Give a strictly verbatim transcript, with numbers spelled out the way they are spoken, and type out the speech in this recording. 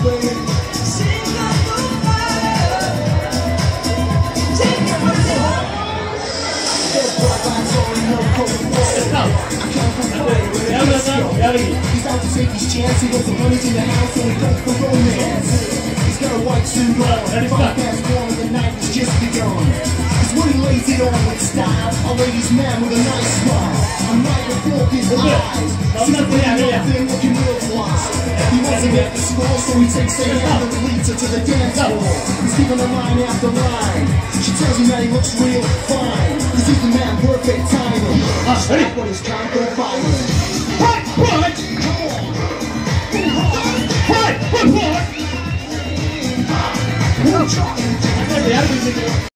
He's out to take his chance. He got some money in the house and he goes for romance. He's got a white suit on. Five past one, the night has just begun. Cause when he lays it on with style, a lady's man with a nice smile. I'm right before his eyes. Sees a pretty young thing looking real fly. He wants to get the score, so he takes the hand and leads her to the dance floor. He's giving her line after line. She tells him that he looks real fine. Cause he's the man, perfect timing. Stop when it's time for fighting. What? What? What? What? What?